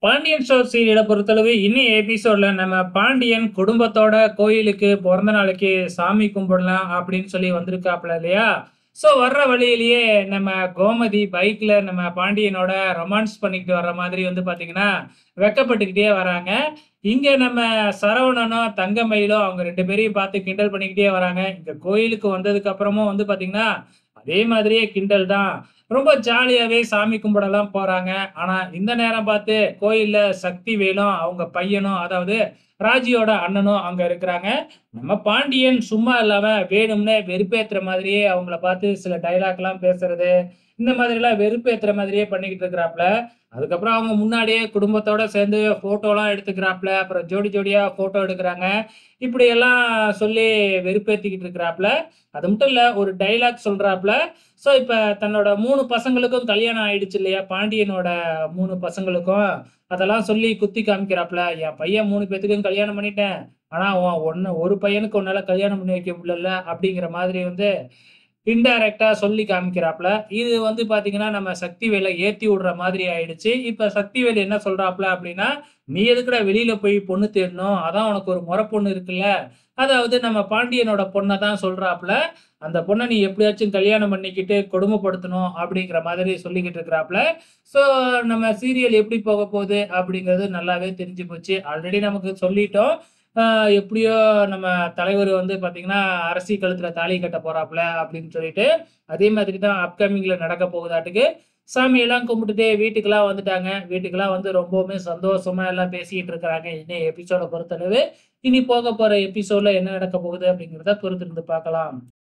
Pandian store சீரியல பொறுத்தளவு இன்னைய எபிசோட்ல நம்ம பாண்டியன் குடும்பத்தோட கோயிலுக்கு பிறந்த நாளைக்கு சாமி கும்பிடலாம் அப்படின்னு சொல்லி வந்திருக்காப்ல இல்லையா? ஸோ வர்ற வழியிலேயே நம்ம கோமதி பைக்ல நம்ம பாண்டியனோட ரொமான்ஸ் பண்ணிக்கிட்டு வர்ற மாதிரி வந்து பார்த்தீங்கன்னா, வெட்கப்பட்டுக்கிட்டே வராங்க. இங்க நம்ம சரவணனும், தங்கமயிலும் அவங்க 2 பேரையும் பார்த்து கிண்டல் பண்ணிக்கிட்டே வராங்க. இங்க கோயிலுக்கு வந்ததுக்கு அப்புறமும் வந்து பார்த்தீங்கன்னா, அதே மாதிரியே கிண்டல் தான். ரொம்ப ஜாலியாவே சாமி கும்பிடலாம் போறாங்க. ஆனா, இந்த நேரம் பார்த்து கோயில்ல சக்திவேலும், அவங்க பையனும் அதாவது ராஜியோட அண்ணனும் அங்க இருக்கிறாங்க. நம்ம பாண்டியன் சும்மா இல்லாம வேணும்னே வெறுப்பேத்துற மாதிரியே அவங்கள பார்த்து சில டயலாக்லாம் பேசுறது, இந்த மாதிரிலாம் வெறுப்பேத்துற மாதிரியே பண்ணிக்கிட்டு இருக்கிறாப்ல. அதுக்கப்புறம் அவங்க முன்னாடியே குடும்பத்தோட சேர்ந்து ஃபோட்டோலாம் எடுத்துக்கிறாப்ல. அப்புறம் ஜோடி ஜோடியா ஃபோட்டோ எடுக்குறாங்க. இப்படியெல்லாம் சொல்லி வெறுப்பேத்திக்கிட்டு இருக்கிறாப்ல. அது மட்டும் இல்ல, ஒரு டயலாக் சொல்றாப்ல. ஸோ, இப்ப தன்னோட 3 பசங்களுக்கும் கல்யாணம் ஆயிடுச்சு இல்லையா? பாண்டியனோட 3 பசங்களுக்கும். அதெல்லாம் சொல்லி குத்தி காமிக்கிறாப்ல. "என் பையன் 3 பேத்துக்கும் கல்யாணம் பண்ணிட்டேன். ஆனா, ஒரு பையனுக்கு உன்னால கல்யாணம் பண்ணி வைக்க முடியலல்ல." அப்படிங்கிற மாதிரி வந்து இன்டைரக்ட்டா சொல்லி காமிக்கிறாப்ல. இது வந்து பார்த்தீங்கன்னா, நம்ம சக்திவேல ஏத்தி விடுற மாதிரி ஆயிடுச்சு. இப்ப சக்திவேல் என்ன சொல்றாப்ல அப்படின்னா, "நீ எதுக்குடா வெளியில போய் பொண்ணு தேடணும்? அதான் உனக்கு ஒரு மொற பொண்ணு இருக்குல்ல." அதாவது நம்ம பாண்டியனோட பொண்ண தான் சொல்றாப்ல. "அந்த பொண்ண நீ எப்படியாச்சும் கல்யாணம் பண்ணிக்கிட்டு கொடுமைப்படுத்தணும்." அப்படிங்கிற மாதிரி சொல்லிக்கிட்டு இருக்கிறாப்ல. ஸோ, நம்ம சீரியல் எப்படி போகப்போகுது அப்படிங்கிறது நல்லாவே தெரிஞ்சு போச்சு. ஆல்ரெடி நமக்கு சொல்லிட்டோம். ஆ எப்படியோ நம்ம தலைவர் வந்து பார்த்தீங்கன்னா, அரசி கழுத்துல தாலி கட்ட போறாப்ல அப்படின்னு சொல்லிட்டு, அதே மாதிரி தான் அப்கமிங்ல நடக்க போகுதாட்டுக்கு. சாமியெல்லாம் கும்பிட்டுட்டு வீட்டுக்கெல்லாம் வந்துட்டாங்க. வீட்டுக்கெல்லாம் வந்து ரொம்பவுமே சந்தோஷமா எல்லாம் பேசிக்கிட்டு இருக்கிறாங்க. இன்னைய எபிசோட பொறுத்தளவு. இனி போக போற எபிசோட்ல என்ன நடக்க போகுது அப்படிங்கிறத பொறுத்திருந்து பார்க்கலாம்.